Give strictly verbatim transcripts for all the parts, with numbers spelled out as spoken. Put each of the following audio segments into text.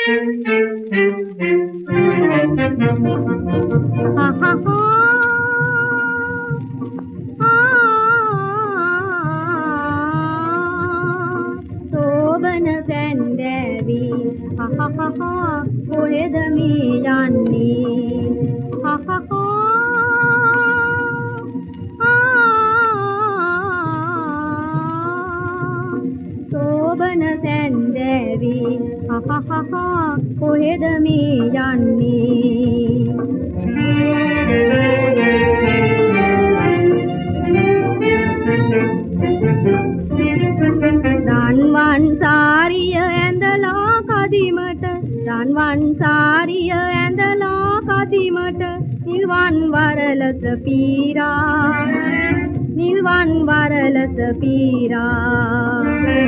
ha ha ha සෝබන සැන්දෑවි ha ha ha ha කොහෙද මේ යන්නේ ha ha ha සෝබන සැන්දෑවි ha ha ha ha කොහෙද මේ යන්නේ රන්වන් සාරිය ඇඳලා කදිමට රන්වන් සාරිය ඇඳලා කදිමට නිල්වන් වරලස පීරා නිල්වන් වරලස පීරා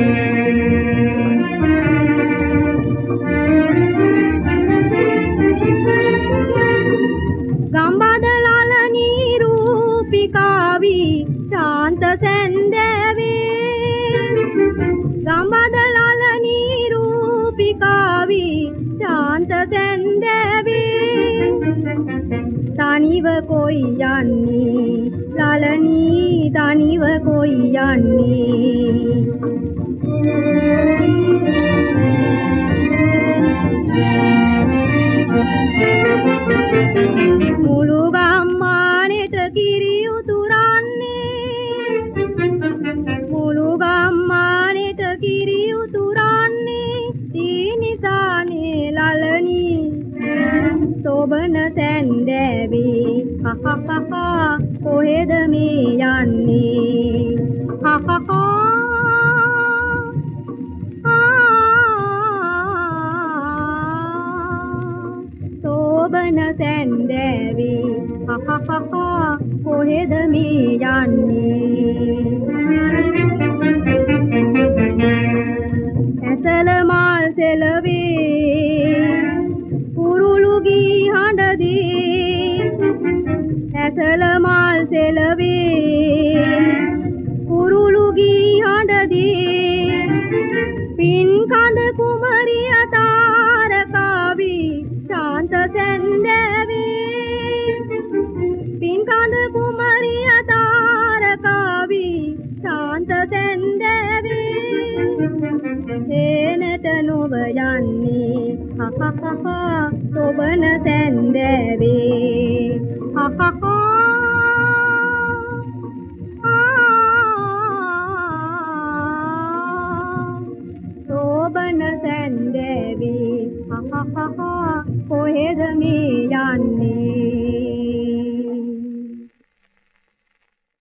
ගම්බදලාල නීරූපිකාවි ශාන්ත සැන්දෑවේ ගම්බදලාල නීරූපිකාවි ශාන්ත සැන්දෑවේ තනිව කොයි යන්නේ ලලනී තනිව කොයි යන්නේ මුළු ගම්මානෙට කිරි උතුරන්නේ මුළු ගම්මානෙට කිරි උතුරන්නේ ඒ නිසානේ ලලනී සෝබන සැන්දෑවේ ha ha ha ha කොහෙද මේ යන්නේ ha ha ha සෝබන සැන්දෑවේ ha ha ha ha කොහෙද මේ යන්නේ ඇසල මල් සෙලවේ කුරුළු ගී හඬදී ඇසල මල් සෙලවේ කුරුළු ගී හඬදී පින් කඳ කුමරිය තාරකාවි ශාන්ත සැන්දෑවේ පින් කඳ කුමරිය තාරකාවි ශාන්ත සැන්දෑවේ හේනට නොව යන්නේ ha ha ha ha සොබන සැන්දෑවේ ha ha ha සොබන සැන්දෑවේ ha ha ha ha කොහෙද මේ